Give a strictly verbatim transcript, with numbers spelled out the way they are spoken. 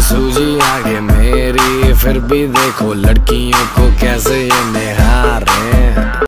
सूझी आगे मेरी, फिर भी देखो लड़कियों को कैसे ये निहार